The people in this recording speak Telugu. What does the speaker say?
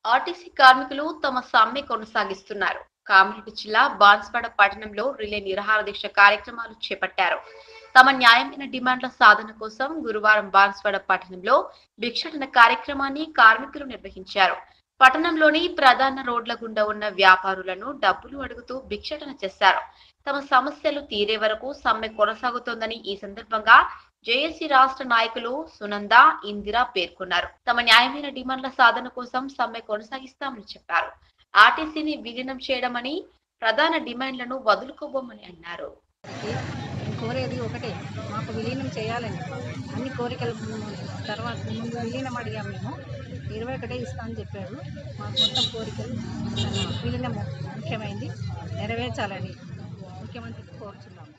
ఆర్టీసీ కార్మికులు తమ సమ్మె కొనసాగిస్తున్నారు. కామారెడ్డి జిల్లా బాన్స్వాడ పట్టణంలో రిలే నిరాహార దీక్ష కార్యక్రమాలు చేపట్టారు. తమ న్యాయమైన డిమాండ్ల సాధన కోసం గురువారం బాన్స్వాడ పట్టణంలో భిక్షాటన కార్యక్రమాన్ని కార్మికులు నిర్వహించారు. పట్టణంలోని ప్రధాన రోడ్ల గుండా ఉన్న వ్యాపారులను డబ్బులు అడుగుతూ భిక్షాటన చేశారు. తమ సమస్యలు తీరే వరకు సమ్మె కొనసాగుతోందని ఈ సందర్భంగా జేఏసీ రాష్ట్ర నాయకులు సునంద, ఇందిర పేర్కొన్నారు. తమ న్యాయమైన డిమాండ్ల సాధన కోసం సమ్మె కొనసాగిస్తామని చెప్పారు. ఆర్టీసీని విలీనం చేయడమని, ప్రధాన డిమాండ్లను వదులుకోబోమని అన్నారు. కోరేది ఒకటే, మాకు విలీనం చేయాలని. అన్ని కోరికలు తర్వాత ముందు విలీనం అడిగాం మేము. 21 ఇస్తా అని చెప్పాడు. మాకు మొత్తం కోరికలు విలీనం ముఖ్యమైంది, నెరవేర్చాలని ముఖ్యమంత్రికి కోరుచున్నాము.